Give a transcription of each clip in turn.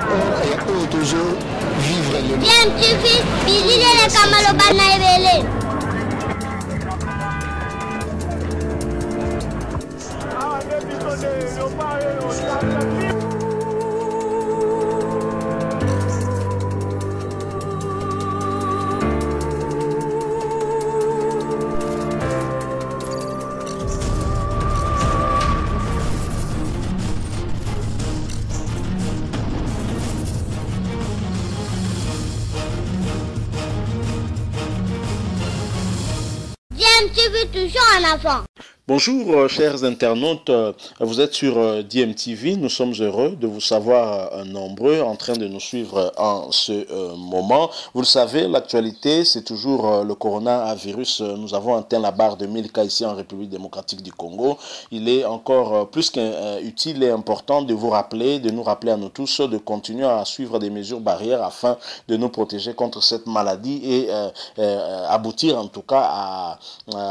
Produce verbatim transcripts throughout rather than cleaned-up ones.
Bien, tu fais, bisous les camalobana et belé. Tu veux toujours un enfant. Bonjour euh, chers internautes, euh, vous êtes sur euh, D M T V, nous sommes heureux de vous savoir euh, nombreux en train de nous suivre euh, en ce euh, moment. Vous le savez, l'actualité c'est toujours euh, le coronavirus, nous avons atteint la barre de mille cas ici en République démocratique du Congo. Il est encore euh, plus qu'utile et important de vous rappeler, de nous rappeler à nous tous de continuer à suivre des mesures barrières afin de nous protéger contre cette maladie et euh, euh, aboutir en tout cas à,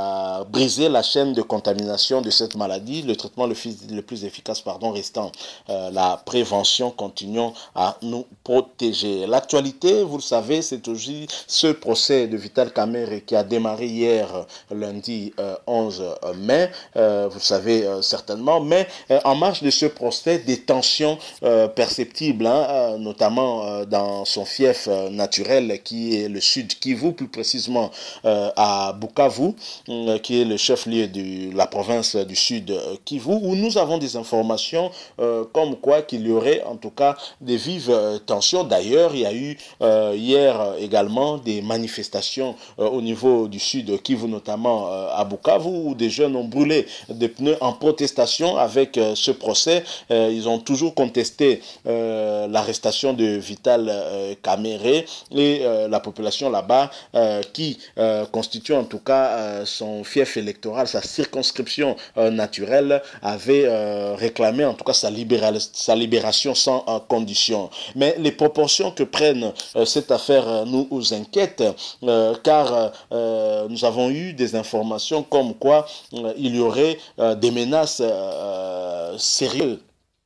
à briser la chaîne de contamination de cette maladie, le traitement le, le plus efficace pardon, restant euh, la prévention. Continuons à nous protéger. L'actualité, vous le savez, c'est aussi ce procès de Vital Kamerhe qui a démarré hier lundi euh, onze mai, euh, vous le savez euh, certainement, mais euh, en marge de ce procès, des tensions euh, perceptibles, hein, euh, notamment euh, dans son fief euh, naturel qui est le Sud Kivu, plus précisément euh, à Bukavu, euh, qui est le chef-lieu du la province du Sud Kivu, où nous avons des informations euh, comme quoi qu'il y aurait en tout cas des vives euh, tensions. D'ailleurs, il y a eu euh, hier également des manifestations euh, au niveau du Sud Kivu, notamment euh, à Bukavu, où des jeunes ont brûlé des pneus en protestation avec euh, ce procès. Euh, ils ont toujours contesté euh, l'arrestation de Vital euh, Kamerhe et euh, la population là-bas euh, qui euh, constitue en tout cas euh, son fief électoral, sa circonscription euh, naturelle, avait euh, réclamé en tout cas sa, sa libération sans euh, condition. Mais les proportions que prennent euh, cette affaire euh, nous, nous inquiètent euh, car euh, nous avons eu des informations comme quoi euh, il y aurait euh, des menaces euh, sérieuses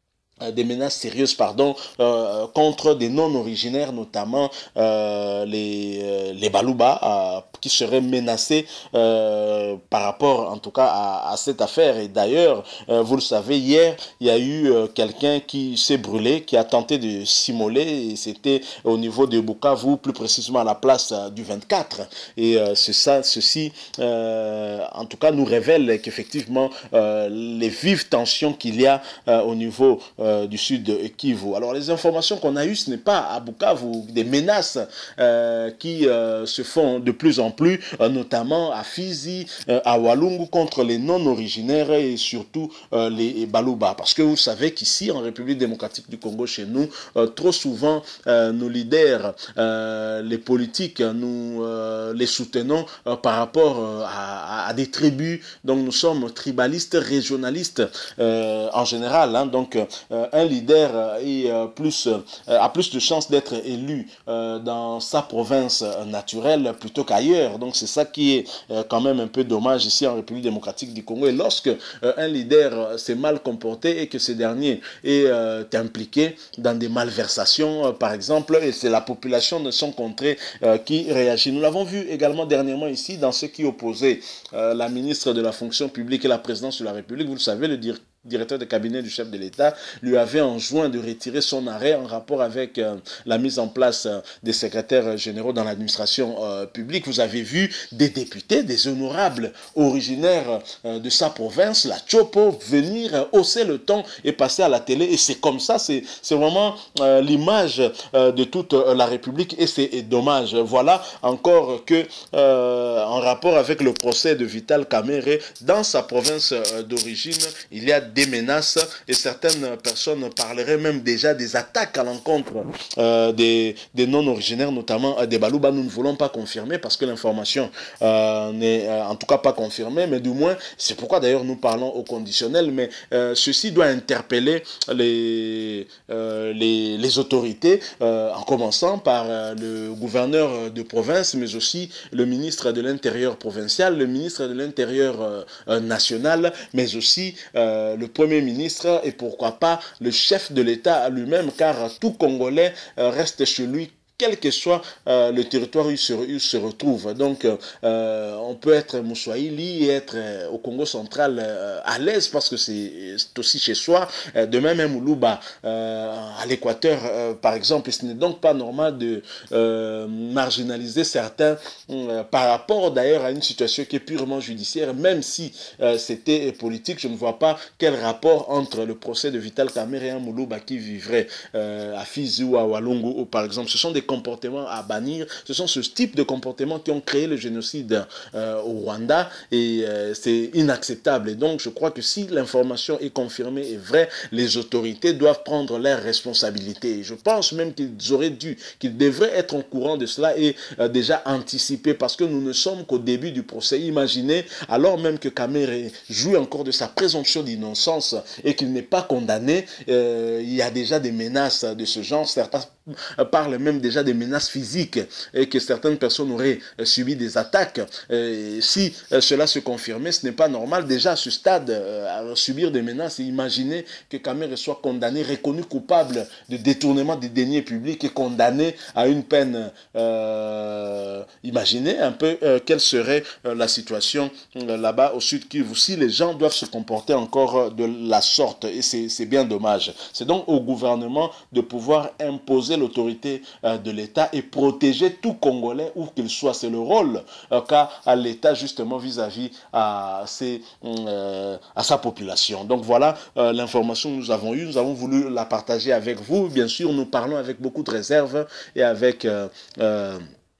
des menaces sérieuses pardon euh, contre des non originaires, notamment euh, les euh, les Baluba euh, qui seraient menacés euh, par rapport en tout cas à, à cette affaire. Et d'ailleurs euh, vous le savez, hier il y a eu euh, quelqu'un qui s'est brûlé, qui a tenté de s'immoler, et c'était au niveau de Bukavu, plus précisément à la place euh, du vingt-quatre. Et euh, c'est ça, ceci euh, en tout cas nous révèle qu'effectivement euh, les vives tensions qu'il y a euh, au niveau euh, du Sud Kivu. Alors les informations qu'on a eues, ce n'est pas à Bukavu, des menaces euh, qui euh, se font de plus en plus, euh, notamment à Fizi, euh, à Walungu, contre les non-originaires et surtout euh, les Baluba. Parce que vous savez qu'ici, en République démocratique du Congo, chez nous, euh, trop souvent, euh, nos leaders, euh, les politiques, nous euh, les soutenons euh, par rapport euh, à, à des tribus. Donc nous sommes tribalistes, régionalistes euh, en général. Hein, donc euh, un leader est, euh, plus, euh, a plus de chances d'être élu euh, dans sa province naturelle plutôt qu'ailleurs. Donc c'est ça qui est euh, quand même un peu dommage ici en République démocratique du Congo. Et lorsque euh, un leader s'est mal comporté et que ce dernier est euh, impliqué dans des malversations, euh, par exemple, et c'est la population de son contrée euh, qui réagit. Nous l'avons vu également dernièrement ici dans ce qui opposait euh, la ministre de la fonction publique et la présidence de la République. Vous le savez, le directeur directeur de cabinet du chef de l'État lui avait enjoint de retirer son arrêt en rapport avec euh, la mise en place euh, des secrétaires généraux dans l'administration euh, publique. Vous avez vu des députés, des honorables originaires euh, de sa province, la Chopo, venir euh, hausser le ton et passer à la télé. Et c'est comme ça, c'est vraiment euh, l'image euh, de toute euh, la République, et c'est dommage. Voilà encore que euh, en rapport avec le procès de Vital Kamerhe, dans sa province euh, d'origine, il y a des menaces et certaines personnes parleraient même déjà des attaques à l'encontre euh, des, des non-originaires, notamment euh, des Baluba. Nous ne voulons pas confirmer parce que l'information euh, n'est euh, en tout cas pas confirmée, mais du moins, c'est pourquoi d'ailleurs nous parlons au conditionnel, mais euh, ceci doit interpeller les, euh, les, les autorités, euh, en commençant par euh, le gouverneur de province, mais aussi le ministre de l'Intérieur provincial, le ministre de l'Intérieur euh, national, mais aussi euh, le Premier ministre et pourquoi pas le chef de l'État lui-même, car tout Congolais euh, reste chez lui quel que soit euh, le territoire où il se, il se retrouve. Donc, euh, on peut être Moussoaïli et être euh, au Congo central euh, à l'aise parce que c'est aussi chez soi. Euh, de même, Moulouba, euh, à l'Équateur, euh, par exemple. Et ce n'est donc pas normal de euh, marginaliser certains euh, par rapport d'ailleurs à une situation qui est purement judiciaire, même si euh, c'était politique. Je ne vois pas quel rapport entre le procès de Vital Kamerhe et un Moulouba qui vivrait euh, à Fizi ou à Walungu, par exemple. Ce sont des comportements à bannir. Ce sont ce type de comportements qui ont créé le génocide euh, au Rwanda et euh, c'est inacceptable. Et donc, je crois que si l'information est confirmée et vraie, les autorités doivent prendre leurs responsabilités. Et je pense même qu'ils auraient dû, qu'ils devraient être au courant de cela et euh, déjà anticiper parce que nous ne sommes qu'au début du procès. Imaginez, alors même que Kamerhe jouit encore de sa présomption d'innocence et qu'il n'est pas condamné, euh, il y a déjà des menaces de ce genre. Certains parlent même déjà des menaces physiques et que certaines personnes auraient subi des attaques. Et si cela se confirmait, ce n'est pas normal déjà à ce stade à subir des menaces et imaginer que Kamerhe soit condamné, reconnu coupable de détournement des deniers publics et condamné à une peine. Euh, imaginez un peu euh, quelle serait euh, la situation euh, là-bas au Sud Kivu si les gens doivent se comporter encore de la sorte et c'est bien dommage. C'est donc au gouvernement de pouvoir imposer l'autorité euh, de l'État et protéger tout Congolais où qu'il soit. C'est le rôle euh, qu'a à l'État justement vis-à-vis à, ses, euh, à sa population. Donc voilà euh, l'information que nous avons eue. Nous avons voulu la partager avec vous. Bien sûr, nous parlons avec beaucoup de réserve et avec... Euh, euh,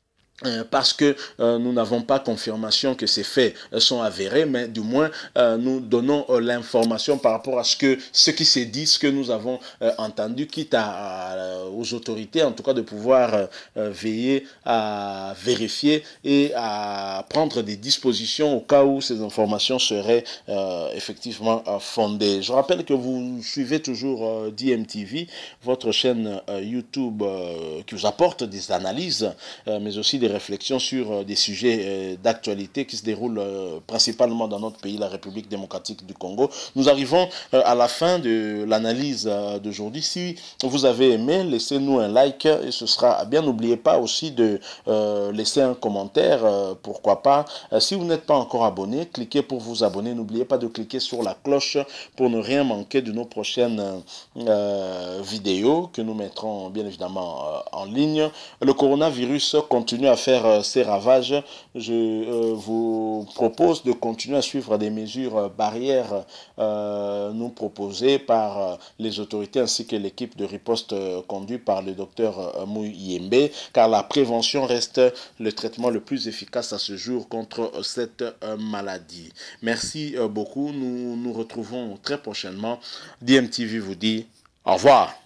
parce que euh, nous n'avons pas confirmation que ces faits euh, sont avérés, mais du moins euh, nous donnons euh, l'information par rapport à ce que ce qui s'est dit, ce que nous avons euh, entendu, quitte à, à, aux autorités, en tout cas de pouvoir euh, veiller à vérifier et à prendre des dispositions au cas où ces informations seraient euh, effectivement euh, fondées. Je rappelle que vous suivez toujours euh, D M T V, votre chaîne euh, YouTube euh, qui vous apporte des analyses, euh, mais aussi des réflexions sur euh, des sujets euh, d'actualité qui se déroulent euh, principalement dans notre pays, la République démocratique du Congo. Nous arrivons euh, à la fin de l'analyse euh, d'aujourd'hui. Si vous avez aimé, laissez-nous un like et ce sera bien. N'oubliez pas aussi de euh, laisser un commentaire, euh, pourquoi pas. Euh, si vous n'êtes pas encore abonné, cliquez pour vous abonner. N'oubliez pas de cliquer sur la cloche pour ne rien manquer de nos prochaines euh, vidéos que nous mettrons bien évidemment euh, en ligne. Le coronavirus continue à faire ses ravages. Je euh, vous propose de continuer à suivre des mesures barrières euh, nous proposées par euh, les autorités ainsi que l'équipe de riposte euh, conduite par le docteur euh, Mouy Yembe, car la prévention reste le traitement le plus efficace à ce jour contre euh, cette euh, maladie. Merci euh, beaucoup. Nous nous retrouvons très prochainement. D M T V vous dit au revoir.